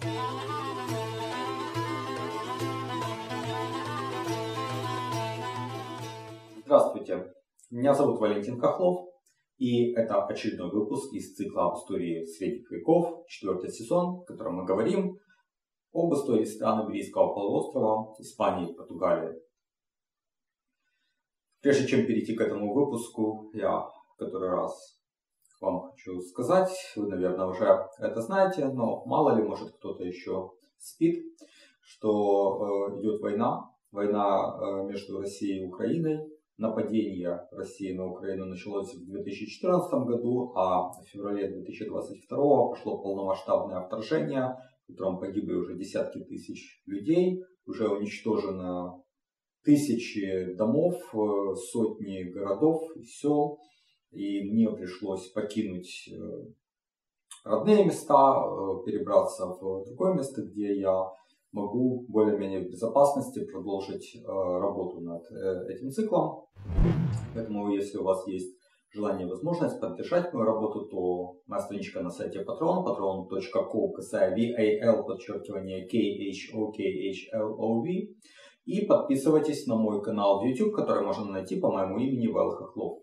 Здравствуйте, меня зовут Валентин Хохлов, и это очередной выпуск из цикла об истории средних веков, 4-й сезон, в котором мы говорим об истории стран Иберийского полуострова, Испании и Португалии. Прежде чем перейти к этому выпуску, я в который раз вам хочу сказать, вы, наверное, уже это знаете, но мало ли, может, кто-то еще спит, что идет война между Россией и Украиной. Нападение России на Украину началось в 2014 году, а в феврале 2022 пошло полномасштабное вторжение, в котором погибли уже десятки тысяч людей, уже уничтожено тысячи домов, сотни городов и сел. И мне пришлось покинуть родные места, перебраться в другое место, где я могу более-менее в безопасности продолжить работу над этим циклом. Поэтому, если у вас есть желание и возможность поддержать мою работу, то моя страничка на сайте Patreon, patreon.com/val_KHOKHLOV. И подписывайтесь на мой канал в YouTube, который можно найти по моему имени Вэл Хохлов.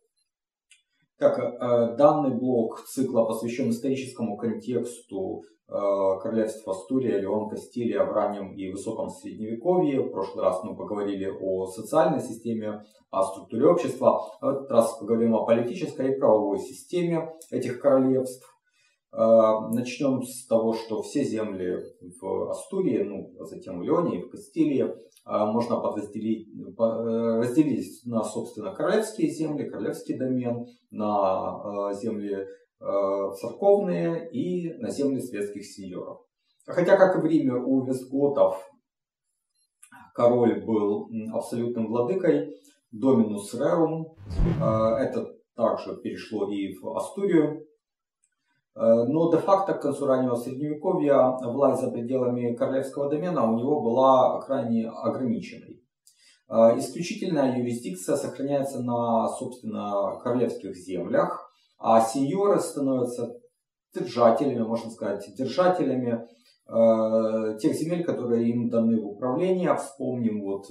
Данный блок цикла посвящен историческому контексту королевств Астурия, Леон, Кастилия в раннем и высоком средневековье. В прошлый раз мы поговорили о социальной системе, о структуре общества. В этот раз поговорим о политической и правовой системе этих королевств. Начнем с того, что все земли в Астурии, а затем в Леоне и в Кастилии можно разделить на, собственно, королевские земли, королевский домен, на земли церковные и на земли светских сеньоров. Хотя, как и в Риме, у вестготов король был абсолютным владыкой, доминус рерум. Это также перешло и в Астурию. Но де-факто к концу раннего средневековья власть за пределами королевского домена у него была крайне ограниченной. Исключительная юрисдикция сохраняется на, собственно, королевских землях, а сеньоры становятся держателями, можно сказать, держателями тех земель, которые им даны в управление. Вспомним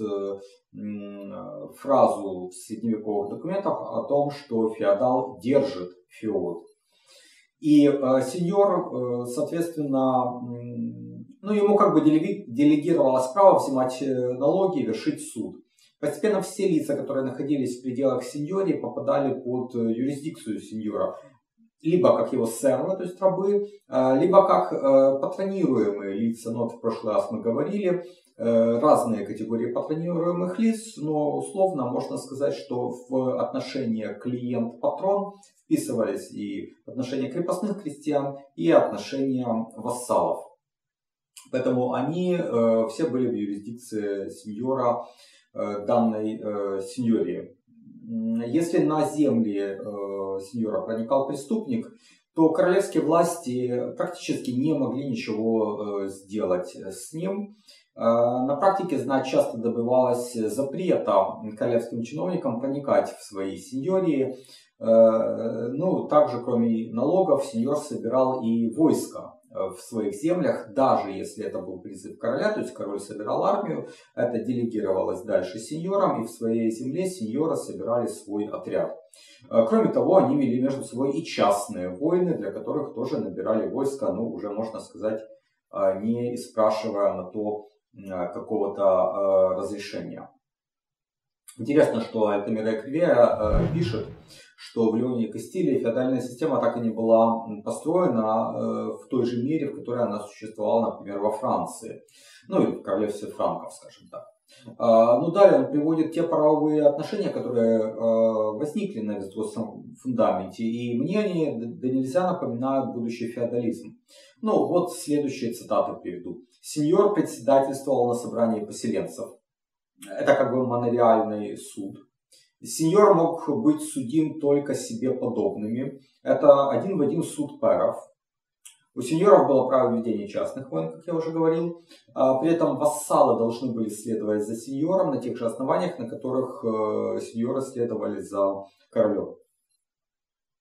фразу в средневековых документах о том, что феодал держит феод. И сеньор, соответственно, ему делегировалось право взимать налоги и вершить суд. Постепенно все лица, которые находились в пределах сеньории, попадали под юрисдикцию сеньора. Либо как его сервы, то есть рабы, либо как патронируемые лица. В прошлый раз мы говорили, разные категории патронируемых лиц, но условно можно сказать, что в отношения клиент-патрон вписывались и отношения крепостных крестьян, и отношения вассалов. Поэтому они все были в юрисдикции сеньора данной сеньории. Если на земли сеньора проникал преступник, то королевские власти практически не могли ничего сделать с ним. На практике, часто добивалось запрета королевским чиновникам проникать в свои сеньории. Также, кроме налогов, сеньор собирал и войско в своих землях, даже если это был призыв короля, то есть король собирал армию, это делегировалось дальше сеньорам, и в своей земле сеньоры собирали свой отряд. Кроме того, они вели между собой и частные войны, для которых тоже набирали войско, уже можно сказать, не спрашивая на то какого-то разрешения. Интересно, что Альтамира Эквея пишет, что в Леоне и Кастилии феодальная система так и не была построена в той же мере, в которой она существовала, например, во Франции. Или в королевстве франков, скажем так. Далее он приводит те правовые отношения, которые возникли на вестготском фундаменте, и мне они да нельзя напоминают будущий феодализм. Следующие цитаты приведу. Сеньор председательствовал на собрании поселенцев. Это монореальный суд. Сеньор мог быть судим только себе подобными. Это один в один суд пэров. У сеньоров было право ведения частных войн, как я уже говорил. При этом вассалы должны были следовать за сеньором на тех же основаниях, на которых сеньоры следовали за королем.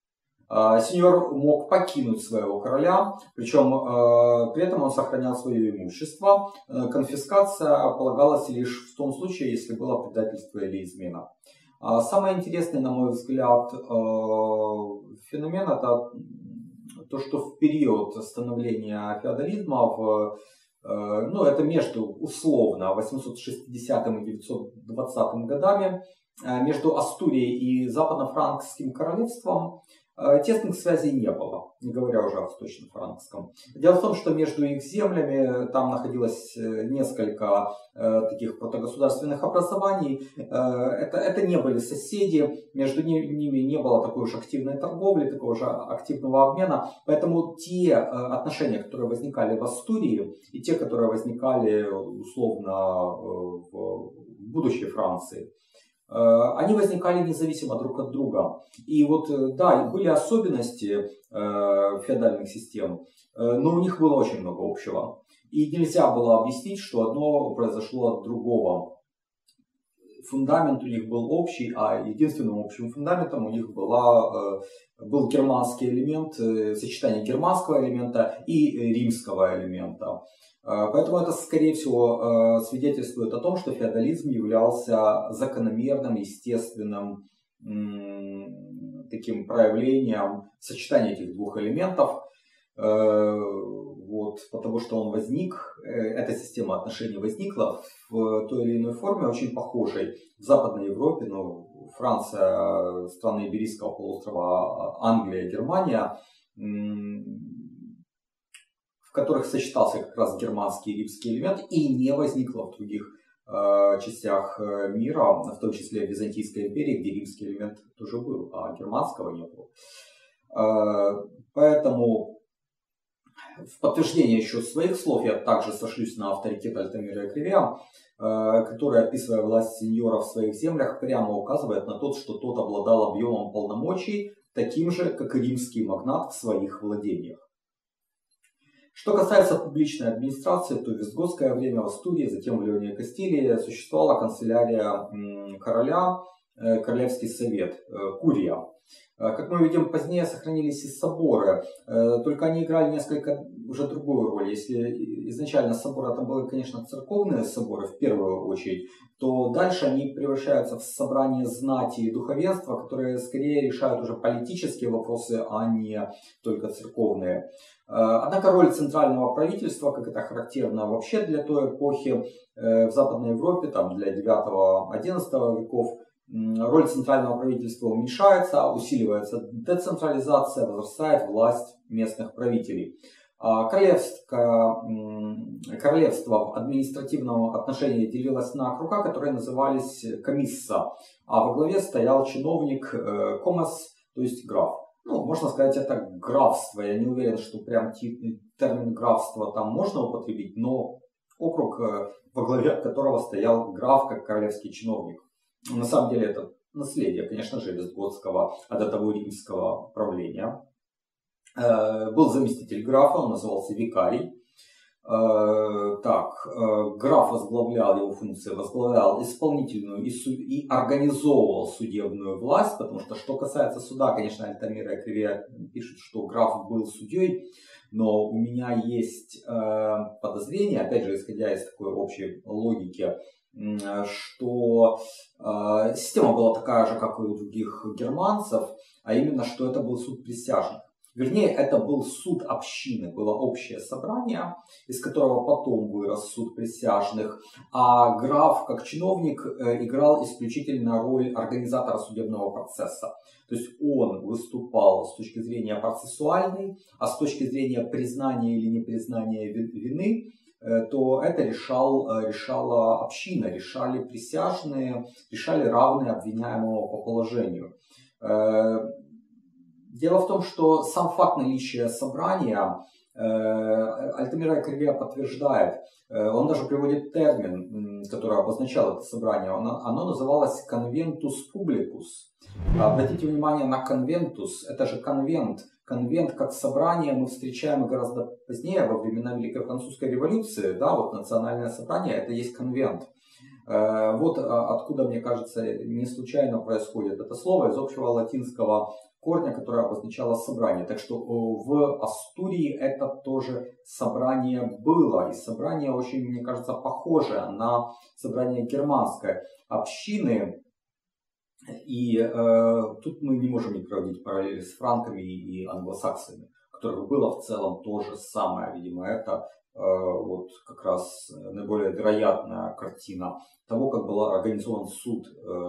Сеньор мог покинуть своего короля, причем при этом он сохранял свое имущество. Конфискация полагалась лишь в том случае, если было предательство или измена. Самый интересный, на мой взгляд, феномен — это то, что в период становления феодализма, это между условно 860 и 920 годами, между Астурией и Западно-Франкским королевством тесных связей не было, не говоря уже о Восточно-Франкском. Дело в том, что между их землями там находилось несколько таких протогосударственных образований. Это не были соседи, между ними не было такой уж активной торговли, такого же активного обмена. Поэтому те отношения, которые возникали в Астурии, и те, которые возникали условно в будущей Франции, они возникали независимо друг от друга. И вот, да, были особенности феодальных систем, но у них было очень много общего. И нельзя было объяснить, что одно произошло от другого. Фундамент у них был общий, а единственным общим фундаментом у них был германский элемент, сочетание германского элемента и римского элемента. Поэтому это, скорее всего, свидетельствует о том, что феодализм являлся закономерным, естественным таким проявлением сочетания этих двух элементов. Потому что он возник, эта система отношений возникла в той или иной форме, очень похожей в Западной Европе, Франция, страны Иберийского полуострова, Англия, Германия, в которых сочетался как раз германский и римский элемент, и не возникло в других частях мира, в том числе в Византийской империи, где римский элемент тоже был, а германского не было. Поэтому в подтверждение еще своих слов я также сошлюсь на авторитет Альтамира Экревеа, который, описывая власть сеньора в своих землях, прямо указывает на то, что тот обладал объемом полномочий, таким же, как и римский магнат в своих владениях. Что касается публичной администрации, то в визготское время в Астурии, затем в Леоне и Кастилии существовала канцелярия короля, королевский совет, курия. Как мы видим, позднее сохранились и соборы, только они играли несколько уже другую роль. Если изначально соборы это были, конечно, церковные соборы в первую очередь, то дальше они превращаются в собрание знати и духовенства, которые скорее решают уже политические вопросы, а не только церковные. Однако роль центрального правительства, как это характерно вообще для той эпохи в Западной Европе, там для 9-11 веков, роль центрального правительства уменьшается, усиливается децентрализация, возрастает власть местных правителей. Королевство в административном отношении делилось на округа, которые назывались комисса, а во главе стоял чиновник комес, то есть граф. Можно сказать, это графство. Я не уверен, что прям термин графство там можно употребить, но округ, во главе которого стоял граф как королевский чиновник. На самом деле это наследие, конечно же, визготского, а до того римского правления. Был заместитель графа, он назывался викарий. Граф возглавлял, его функции возглавлял исполнительную и организовывал судебную власть, потому что касается суда, конечно, Альтамира Экревеа пишет, что граф был судьей, но у меня есть подозрение, опять же, исходя из такой общей логики, что система была такая же, как и у других германцев, а именно, что это был суд присяжных. Вернее, это был суд общины, было общее собрание, из которого потом вырос суд присяжных, а граф, как чиновник, играл исключительно роль организатора судебного процесса. То есть он выступал с точки зрения процессуальной, а с точки зрения признания или непризнания вины, то это решала община, решали присяжные, решали равные обвиняемого по положению. Дело в том, что сам факт наличия собрания Альтамира Экревеа подтверждает. Он даже приводит термин, который обозначал это собрание. Оно называлось «conventus publicus». Обратите внимание на «conventus». Это же конвент. Конвент как собрание мы встречаем гораздо позднее, во времена Великой Французской революции. Да, вот национальное собрание — это есть конвент. Вот откуда, мне кажется, не случайно происходит это слово из общего латинского корня, которое обозначало собрание. Так что в Астурии это тоже собрание было. И собрание очень, мне кажется, похожее на собрание германской общины. И тут мы не можем не проводить параллели с франками и англосаксами, у которых было в целом то же самое. Видимо, это вот как раз наиболее вероятная картина того, как был организован суд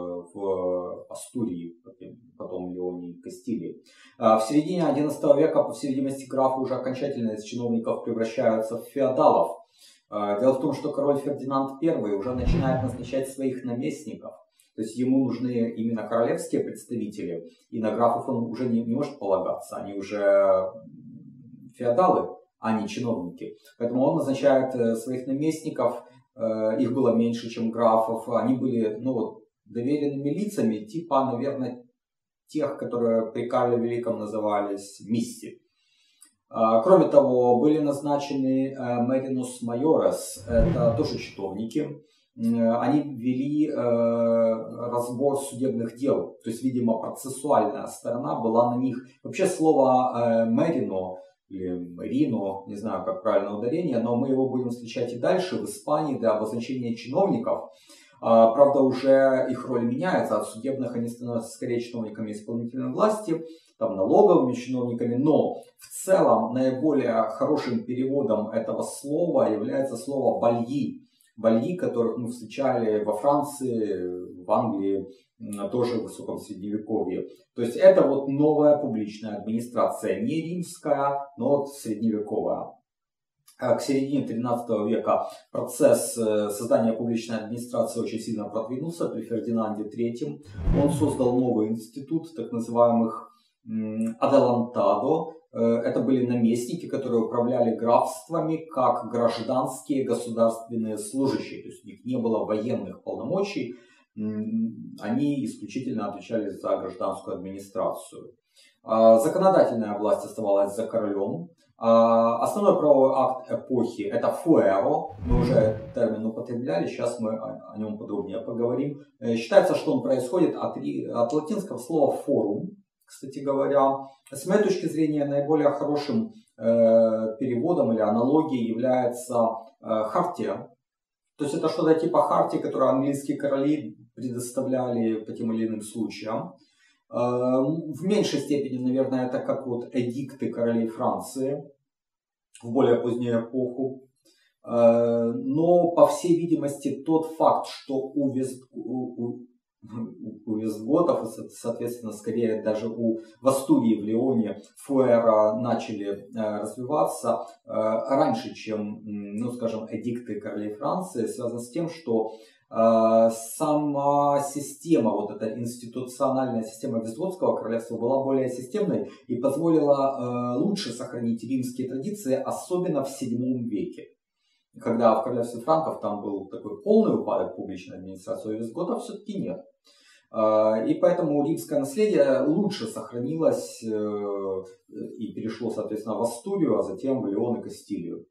в Астурии, потом Леонии и Кастилии. В середине XI века, по всей видимости, графы уже окончательно из чиновников превращаются в феодалов. Дело в том, что король Фердинанд I уже начинает назначать своих наместников. То есть ему нужны именно королевские представители, и на графов он уже не может полагаться, они уже феодалы, а не чиновники. Поэтому он назначает своих наместников, их было меньше, чем графов, они были доверенными лицами, типа, наверное, тех, которые при Карле Великом назывались мисси. Кроме того, были назначены меринус майорес, это тоже чиновники. Они вели разбор судебных дел, то есть, видимо, процессуальная сторона была на них. Вообще слово мерино или мерино, не знаю, как правильное ударение, но мы его будем встречать и дальше в Испании для обозначения чиновников. Правда, уже их роль меняется, от судебных они становятся скорее чиновниками исполнительной власти, там, налоговыми чиновниками, но в целом наиболее хорошим переводом этого слова является слово бальи. Бальи, которых мы встречали во Франции, в Англии, тоже в высоком средневековье. То есть это вот новая публичная администрация, не римская, но вот средневековая. К середине XIII века процесс создания публичной администрации очень сильно продвинулся при Фердинанде III. Он создал новый институт так называемых аделантадо. Это были наместники, которые управляли графствами как гражданские государственные служащие. То есть у них не было военных полномочий, они исключительно отвечали за гражданскую администрацию. Законодательная власть оставалась за королем. Основной правовой акт эпохи – это фуэро. Мы уже этот термин употребляли, сейчас мы о нем подробнее поговорим. Считается, что он происходит от латинского слова форум. Кстати говоря, с моей точки зрения, наиболее хорошим переводом или аналогией является хартия. То есть это что-то типа хартии, которую английские короли предоставляли по тем или иным случаям. В меньшей степени, наверное, это как вот эдикты королей Франции в более позднюю эпоху. Но, по всей видимости, тот факт, что у вестготов, соответственно, скорее даже в Астурии, в Леоне, фуэро начали развиваться раньше, чем, скажем, эдикты королей Франции, связано с тем, что сама система, вот эта институциональная система Вестготского королевства была более системной и позволила лучше сохранить римские традиции, особенно в VII веке. Когда в королевстве франков там был такой полный упадок публичной администрации, у вестготов все-таки нет. И поэтому римское наследие лучше сохранилось и перешло, соответственно, в Астурию, а затем в Леон и Кастилию.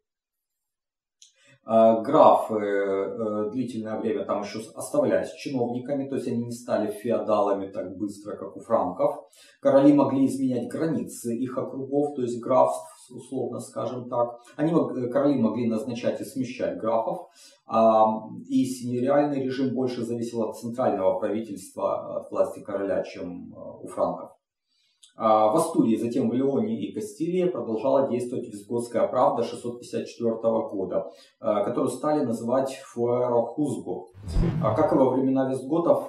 Графы длительное время там еще оставались чиновниками, то есть они не стали феодалами так быстро, как у франков. Короли могли изменять границы их округов, то есть графств, условно скажем так. Короли могли назначать и смещать графов, и синьориальный режим больше зависел от центрального правительства, от власти короля, чем у франков. В Астурии, затем в Леоне и Кастилии продолжала действовать Вестготская правда 654 года, которую стали называть фуэро хузго. Как и во времена вестготов,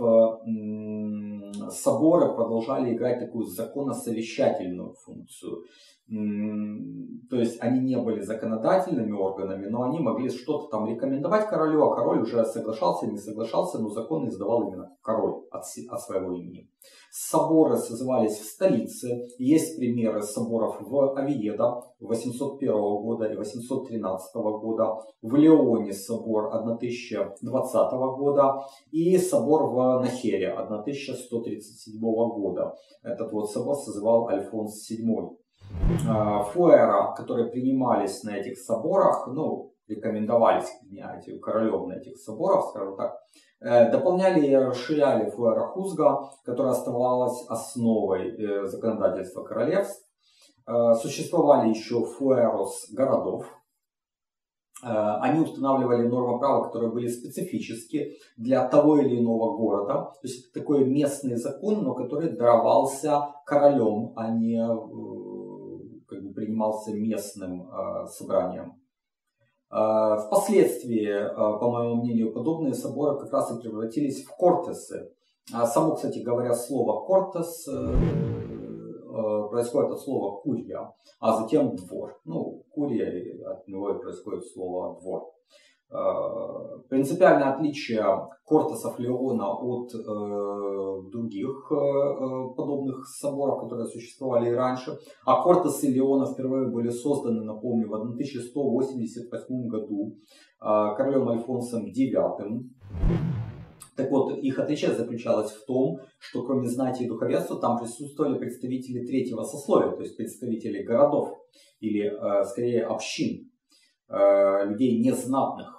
соборы продолжали играть такую законосовещательную функцию. То есть они не были законодательными органами, но они могли что-то там рекомендовать королю, а король уже соглашался, не соглашался, но законы издавал именно король от своего имени. Соборы созывались в столице. Есть примеры соборов в Овьедо 801 года и 813 года, в Леоне собор 1020 года и собор в Нахере 1137 года. Этот вот собор созывал Альфонс VII. Фуэро, которые принимались на этих соборах, рекомендовались к принятию королем на этих соборах, скажем так, дополняли и расширяли фуэро Хузга, которая оставалась основой законодательства королевств. Существовали еще фуэрос городов. Они устанавливали нормы права, которые были специфически для того или иного города. То есть это такой местный закон, но который даровался королем, а не как бы принимался местным собранием. Впоследствии, по моему мнению, подобные соборы как раз и превратились в кортесы. Само, кстати говоря, слово «кортес» происходит от слова «курия», а затем «двор». Ну, «курия», от него и происходит слово «двор». Принципиальное отличие кортесов Леона от других подобных соборов, которые существовали и раньше. А кортесы Леона впервые были созданы, напомню, в 1188 году королем Альфонсом IX. Так вот, их отличие заключалось в том, что кроме знати и духовенства там присутствовали представители третьего сословия, то есть представители городов или, скорее, общин, людей незнатных.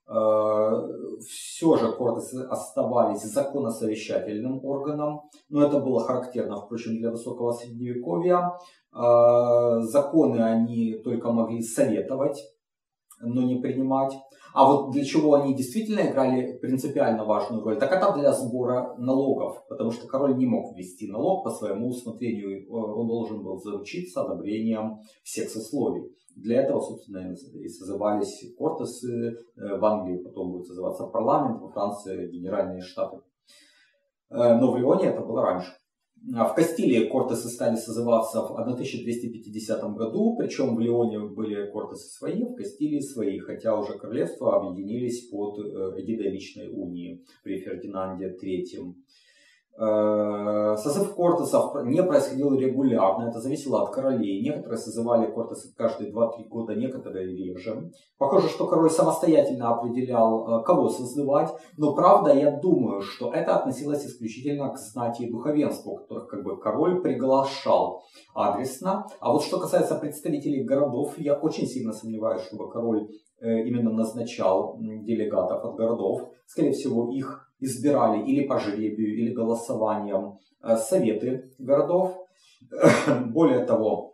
Все же кортесы оставались законосовещательным органом, но это было характерно, впрочем, для высокого средневековья. Законы они только могли советовать, но не принимать. А вот для чего они действительно играли принципиально важную роль, так это для сбора налогов, потому что король не мог ввести налог по своему усмотрению, он должен был заручиться одобрением всех сословий. Для этого, собственно, и созывались кортесы, в Англии потом будет созываться парламент, во Франции генеральные штаты. Но в Леоне это было раньше. В Кастилии кортесы стали созываться в 1250 году, причем в Леоне были кортесы свои, в Кастилии свои, хотя уже королевства объединились под эгидой личной унии при Фердинанде III. Созыв кортесов не происходил регулярно, это зависело от королей. Некоторые созывали кортесы каждые 2-3 года, некоторые реже. Похоже, что король самостоятельно определял, кого созывать, но правда, я думаю, что это относилось исключительно к знати и духовенству, которых как бы король приглашал адресно. А вот что касается представителей городов, я очень сильно сомневаюсь, чтобы король именно назначал делегатов от городов. Скорее всего, их избирали или по жребию, или голосованием советы городов. Более того,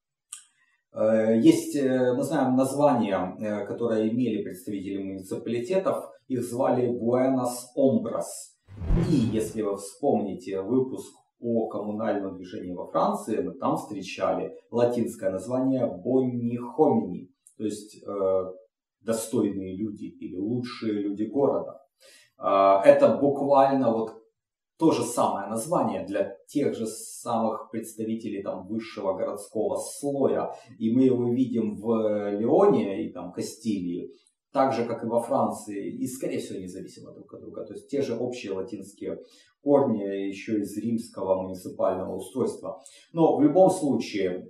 есть, мы знаем, названия, которые имели представители муниципалитетов, их звали Буэнос Омбрас. И если вы вспомните выпуск о коммунальном движении во Франции, мы там встречали латинское название Бонни Хомини, то есть достойные люди или лучшие люди города. Это буквально вот то же самое название для тех же самых представителей там высшего городского слоя. И мы его видим в Леоне и там Кастилии, так же, как и во Франции, и, скорее всего, независимо друг от друга. То есть те же общие латинские корни еще из римского муниципального устройства. Но в любом случае,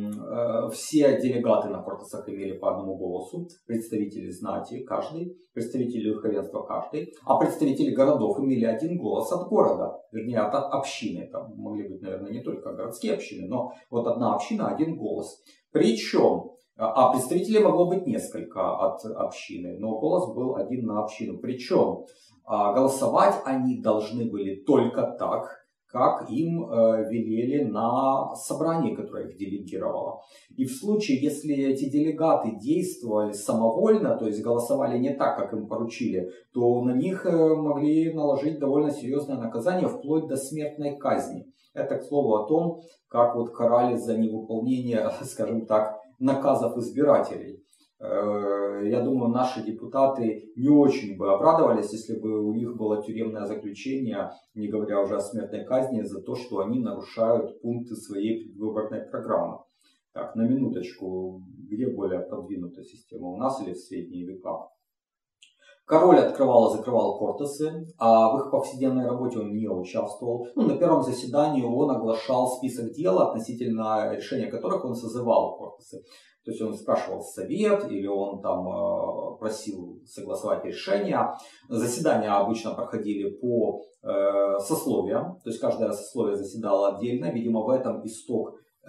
все делегаты на кортесах имели по одному голосу. Представители знати каждый, представители духовенства каждый, а представители городов имели один голос от города, вернее от общины. Там могли быть, наверное, не только городские общины, но вот одна община, один голос. Причем, а представителей могло быть несколько от общины, но голос был один на общину. Причем голосовать они должны были только так, как им велели на собрании, которое их делегировало. И в случае, если эти делегаты действовали самовольно, то есть голосовали не так, как им поручили, то на них могли наложить довольно серьезное наказание, вплоть до смертной казни. Это, к слову, о том, как вот карали за невыполнение, скажем так, наказов избирателей. Я думаю, наши депутаты не очень бы обрадовались, если бы у них было тюремное заключение, не говоря уже о смертной казни, за то, что они нарушают пункты своей предвыборной программы. Так, на минуточку, где более продвинутая система, у нас или в средние века? Король открывал и закрывал кортесы, а в их повседневной работе он не участвовал. На первом заседании он оглашал список дел, относительно решения которых он созывал кортесы. То есть он спрашивал совет или он там просил согласовать решения. Заседания обычно проходили по сословиям, то есть каждое сословие заседало отдельно. Видимо, в этом исток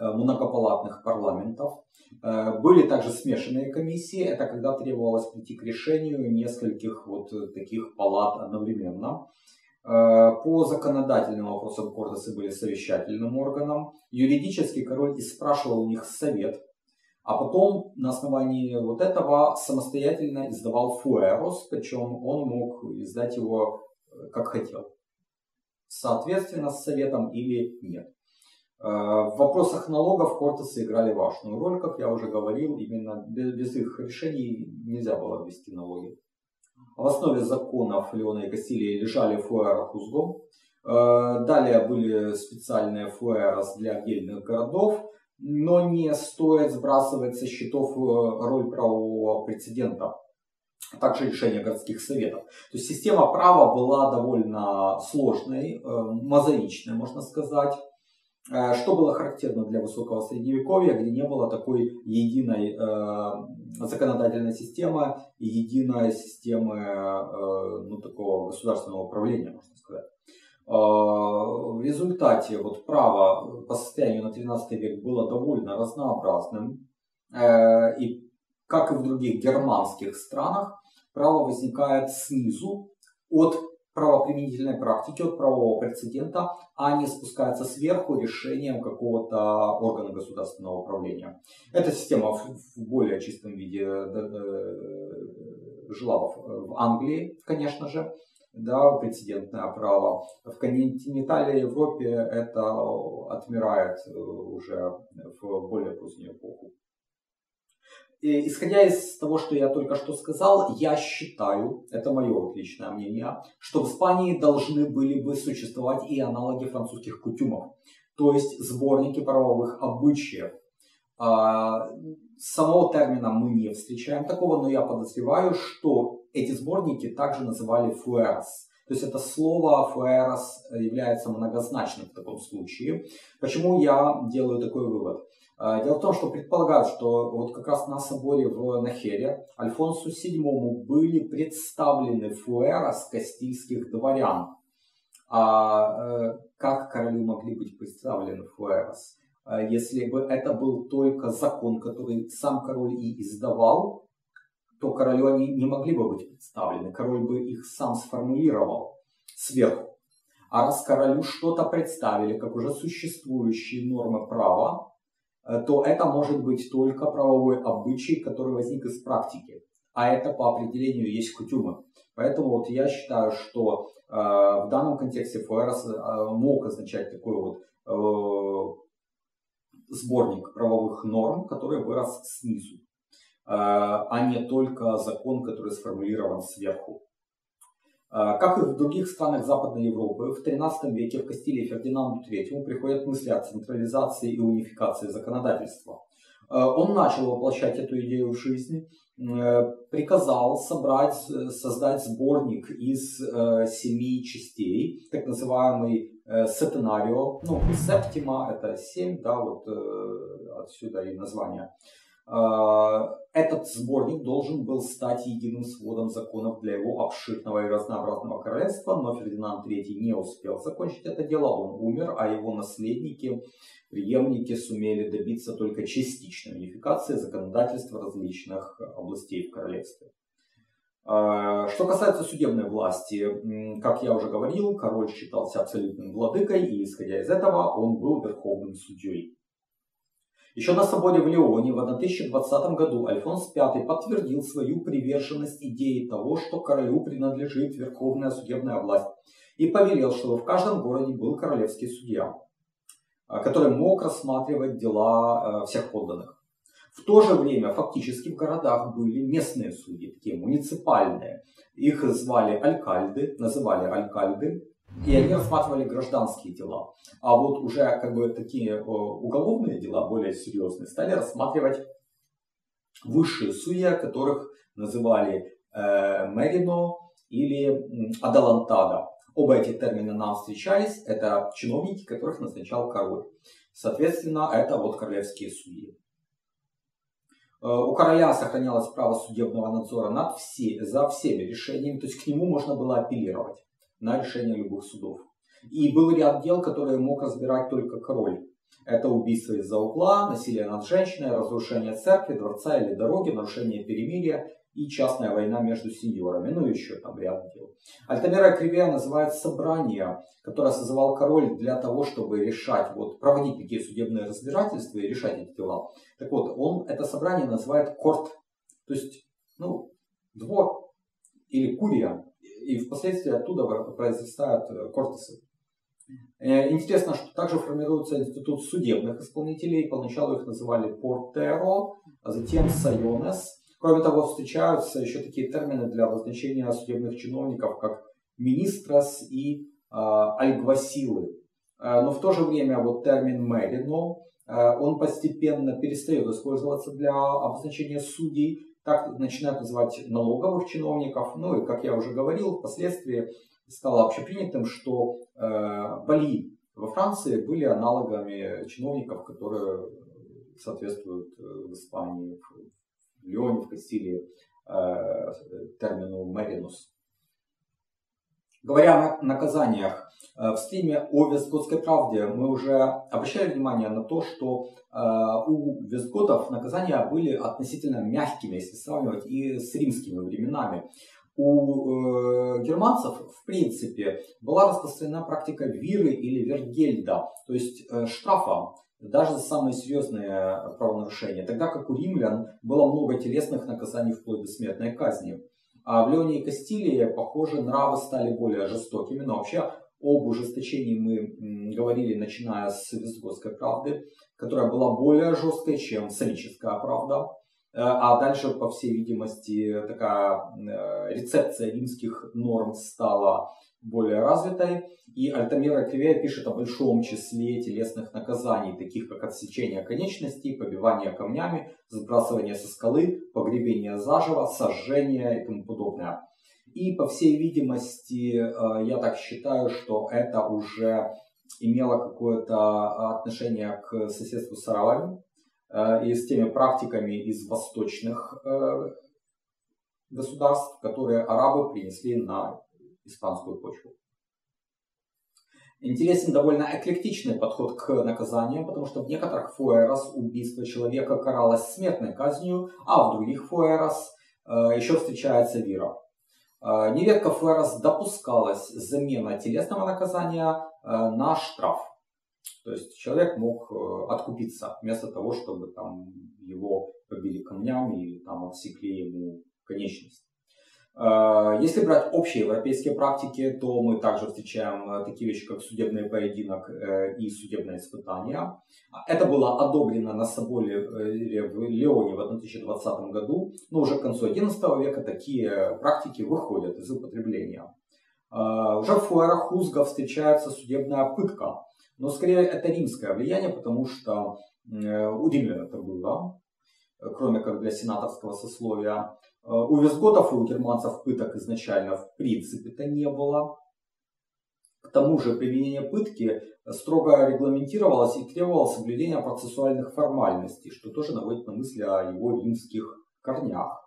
многопалатных парламентов. Были также смешанные комиссии, это когда требовалось прийти к решению нескольких вот таких палат одновременно. По законодательным вопросам Кортесы были совещательным органом. Юридически король и спрашивал у них совет, а потом на основании вот этого самостоятельно издавал фуэрос, причем он мог издать его как хотел, соответственно с советом или нет. В вопросах налогов Кортесы играли важную роль, как я уже говорил, именно без их решений нельзя было ввести налоги. В основе законов Леона и Кастилии лежали фуэро Хузго. Далее были специальные фуэрос для отдельных городов, но не стоит сбрасывать со счетов роль правового прецедента, а также решения городских советов. То есть система права была довольно сложной, мозаичной, можно сказать. Что было характерно для высокого средневековья, где не было такой единой законодательной системы и единой системы такого государственного управления, можно сказать. В результате вот право по состоянию на 13 век было довольно разнообразным. И как и в других германских странах, право возникает снизу от правоприменительной практики, от правового прецедента, а не спускается сверху решением какого-то органа государственного управления. Эта система в более чистом виде жила в Англии, конечно же, да, прецедентное право. В континентальной Европе это отмирает уже в более позднюю эпоху. И, исходя из того, что я только что сказал, я считаю, это мое личное мнение, что в Испании должны были бы существовать и аналоги французских кутюмов, то есть сборники правовых обычаев. Самого термина мы не встречаем такого, но я подозреваю, что эти сборники также называли фуэрос. То есть это слово фуэрос является многозначным в таком случае. Почему я делаю такой вывод? Дело в том, что предполагают, что вот как раз на соборе в Нахере Альфонсу VII были представлены фуэрос кастильских дворян. Как королю могли быть представлены фуэрос? Если бы это был только закон, который сам король и издавал, то королю они не могли бы быть представлены. Король бы их сам сформулировал сверху. А раз королю что-то представили, как уже существующие нормы права, то это может быть только правовой обычай, который возник из практики. А это по определению есть кутюмы. Поэтому вот я считаю, что в данном контексте фуэрос мог означать такой вот сборник правовых норм, который вырос снизу, а не только закон, который сформулирован сверху. Как и в других странах Западной Европы, в XIII веке в Кастилии Фердинанду III приходят мысли о централизации и унификации законодательства. Он начал воплощать эту идею в жизнь, приказал создать сборник из 7 частей, так называемый сеттенарио, септима это 7, да, вот отсюда и название. Этот сборник должен был стать единым сводом законов для его обширного и разнообразного королевства, но Фердинанд III не успел закончить это дело, он умер, а его наследники, преемники сумели добиться только частичной унификации законодательства различных областей в королевстве. Что касается судебной власти, как я уже говорил, король считался абсолютным владыкой, и исходя из этого он был верховным судьей. Еще на соборе в Лионе в 1020 году Альфонс V подтвердил свою приверженность идее того, что королю принадлежит верховная судебная власть, и повелел, чтобы в каждом городе был королевский судья, который мог рассматривать дела всех подданных. В то же время фактически в городах были местные судьи, такие муниципальные. Их звали алькальды, называли алькальды. И они рассматривали гражданские дела. А вот уже как бы такие уголовные дела, более серьезные, стали рассматривать высшие судьи, которых называли мерино или адалантада. Оба эти термина нам встречались. Это чиновники, которых назначал король. Соответственно, это вот королевские судьи. У короля сохранялось право судебного надзора за всеми решениями, то есть к нему можно было апеллировать на решение любых судов. И был ряд дел, которые мог разбирать только король. Это убийство из-за угла, насилие над женщиной, разрушение церкви, дворца или дороги, нарушение перемирия и частная война между сеньорами. Ну и еще там ряд дел. Альтамира Кривия называет собрание, которое созывал король для того, чтобы решать, вот, проводить такие судебные разбирательства и решать эти дела. Так вот, он это собрание называет корт, то есть, ну, двор или курия. И впоследствии оттуда произрастают кортесы. Интересно, что также формируется институт судебных исполнителей. Поначалу их называли портеро, а затем сайонес. Кроме того, встречаются еще такие термины для обозначения судебных чиновников, как министрос и альгвасилы. Но в то же время вот термин мерино, он постепенно перестает использоваться для обозначения судей. Так начинают называть налоговых чиновников. Ну и, как я уже говорил, впоследствии стало общепринятым, что бали во Франции были аналогами чиновников, которые соответствуют в Испании, в Лионе, в Кастилии термину «меринус». Говоря о наказаниях, в стриме о Вестготской правде мы уже обращали внимание на то, что у вестготов наказания были относительно мягкими, если сравнивать и с римскими временами. У германцев, в принципе, была распространена практика виры или вергельда, то есть штрафа, даже за самые серьезные правонарушения, тогда как у римлян было много телесных наказаний вплоть до смертной казни. А в Леоне и Кастилии, похоже, нравы стали более жестокими, но вообще об ужесточении мы говорили, начиная с Вестготской правды, которая была более жесткой, чем Солическая правда. А дальше, по всей видимости, такая рецепция римских норм стала более развитой. И Альтамира Кривия пишет о большом числе телесных наказаний, таких как отсечение конечностей, побивание камнями, сбрасывание со скалы, погребение заживо, сожжение и тому подобное. И, по всей видимости, я так считаю, что это уже имело какое-то отношение к соседству с арабами и с теми практиками из восточных государств, которые арабы принесли на испанскую почву. Интересен довольно эклектичный подход к наказаниям, потому что в некоторых фуэрос убийство человека каралось смертной казнью, а в других фуэрос еще встречается вира. Нередко в фуэрос допускалась замена телесного наказания на штраф. То есть человек мог откупиться вместо того, чтобы там его побили камнями или там отсекли ему конечность. Если брать общие европейские практики, то мы также встречаем такие вещи, как судебный поединок и судебное испытание. Это было одобрено на соборе в Лионе в 1020 году, но уже к концу XI века такие практики выходят из употребления. Уже в фуэрах Хузга встречается судебная пытка, но скорее это римское влияние, потому что у римлян это было, кроме как для сенаторского сословия. У вестготов и у германцев пыток изначально в принципе-то не было. К тому же применение пытки строго регламентировалось и требовало соблюдения процессуальных формальностей, что тоже наводит на мысли о его римских корнях.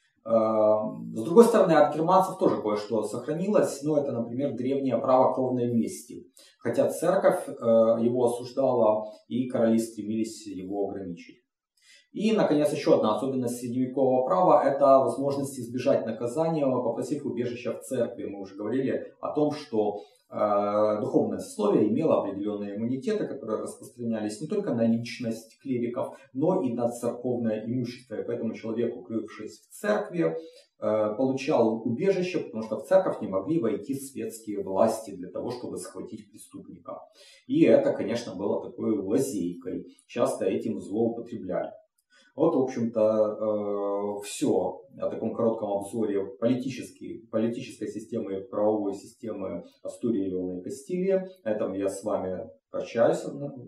С другой стороны, от германцев тоже кое-что сохранилось, но это, например, древнее право кровной мести. Хотя церковь его осуждала и короли стремились его ограничить. И, наконец, еще одна особенность средневекового права – это возможность избежать наказания, попросив убежища в церкви. Мы уже говорили о том, что духовное сословие имело определенные иммунитеты, которые распространялись не только на личность клириков, но и на церковное имущество. И поэтому человек, укрывшись в церкви, получал убежище, потому что в церковь не могли войти светские власти для того, чтобы схватить преступника. И это, конечно, было такой лазейкой. Часто этим злоупотребляли. Вот, в общем-то, все о таком коротком обзоре политической системы и правовой системы Астурии, Леона и Кастилии. На этом я с вами прощаюсь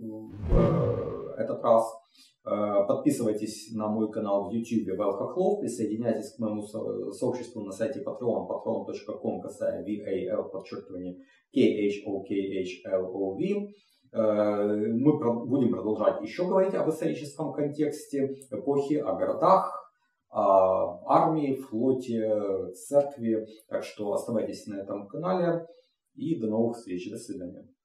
в этот раз. Подписывайтесь на мой канал в YouTube Вэл Хохлов, присоединяйтесь к моему сообществу на сайте Patreon, patreon.com, VAL_KHOKHLOV. Мы будем продолжать еще говорить об историческом контексте эпохи, о городах, о армии, флоте, церкви. Так что оставайтесь на этом канале и до новых встреч. До свидания.